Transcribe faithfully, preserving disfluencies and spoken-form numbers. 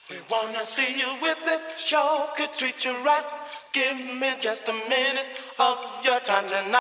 We wanna see you with it, sure could treat you right. Give me just a minute of your time tonight.